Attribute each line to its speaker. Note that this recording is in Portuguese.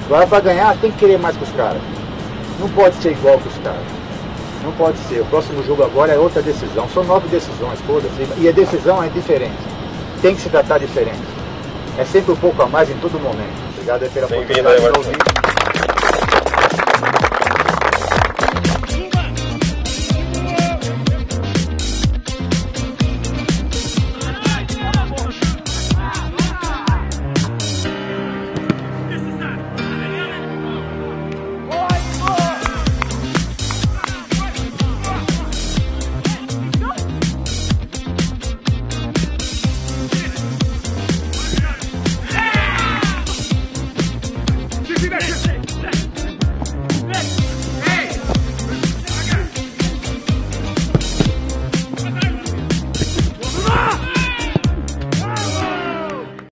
Speaker 1: Agora para ganhar tem que querer mais que os caras. Não pode ser igual que os caras. Não pode ser. O próximo jogo agora é outra decisão. São 9 decisões todas. E a decisão é diferente. Tem que se tratar diferente. É sempre um pouco a mais em todo momento. Obrigado aí pela oportunidade de ouvir.